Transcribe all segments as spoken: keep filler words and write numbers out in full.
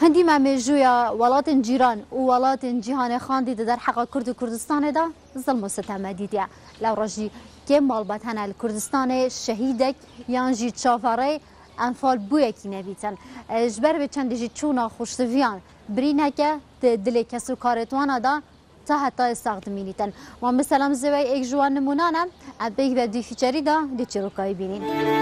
هندی ممیجویا ولات جیران و ولات جهان خاندی در حق کرد و کردستان دا ظلم و ستم دیدیا لو رجی که مالبات هنال کردستان شهیدک یانجی چافاره انفال بوی کی نویتن جبر به چند جی چونا خوشتویان برینه که دل کسو کارتوانا دا تا حتی استخدمینیتن و مثلا زوی ایک جوان نمونانم ابیک به دی فیچری دا دی چروکای بینین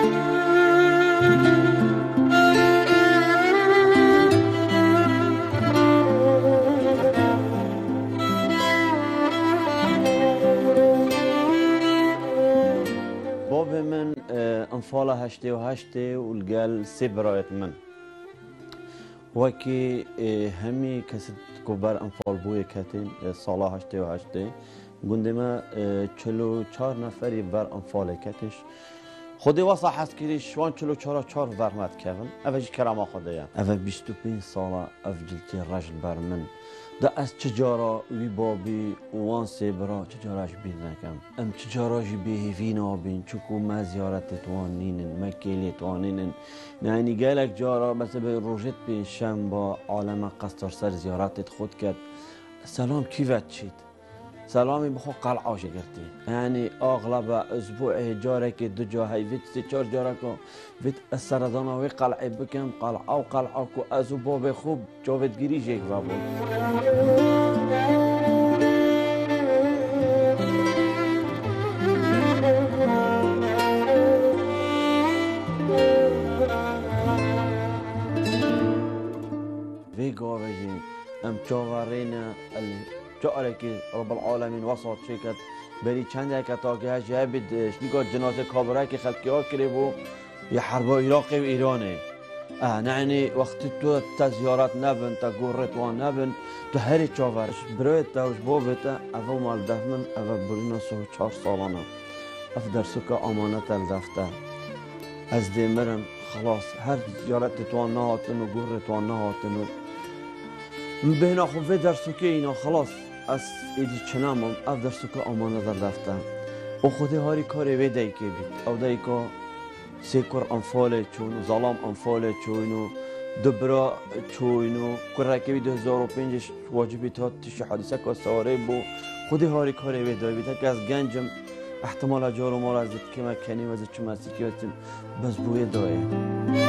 باب من انفال هشته و هشته و الگل سی برایت من وکی همی کسی کبر انفال بوی کتین سالا هشته و هشته گنده ما چلو چار نفری بر انفال کتش خودی واسه حس کردی شوان چلو چارا چار ورمت کردن اوجی کرما خوده یا اوه بیست و پنج سالا افجلتی رجل بر من دا از چجارا وی بابی وان سیبرا چجاراش بید نکم ام چجاراش بیهیوین آبین چکو ما زیارت توانینن مکیلی توانینن یعنی گلک جارا مثل به روژت بین شم با عالم قصدار سر زیارتت خود کرد سلام کیوت چید سلامی بخو قلعه شگرتی یعنی اغلب اسبوع جاره که دو جا هی ویت سی چار جاره که ویت سردانا وی قلعه بکم قلعه و قلعه که از باب خوب جاوید گیری جیک بابون وی گاوجین ام چاورین جاره که رب العالمین وسط شکت بری چند یک اتاقه جابد نگاه جنازه کابره که خلقی ها کرده بو یه حرب عراق و ایرانه اه نعنی وقتی تو تزیارت نبن تا گورت وان نبن تو هری چاورش برایت دوش بابت اول مال دفمن اول برینا سو چهار سالانه اف در سکا امانت الدفته از دیمرم خلاص هر زیارت توان نهاتن و گورت وان نهاتن و بهنا خوفه در سکه اینا خلاص از ایدی چنامم اف در سکه امانه در دفتم او خودی هاری کاری ویدهی که بید او دایی که سیکر انفاله چون ظلام انفاله چون و دبرا چون و کرکی دو هزار و پنجش واجبی تا تشی حادثه که سواره بو خودی هاری کاری ویدهی بید که از گنجم احتمال جارو مال از که مکنی و از چه مسیحی هستیم بس بوی دایه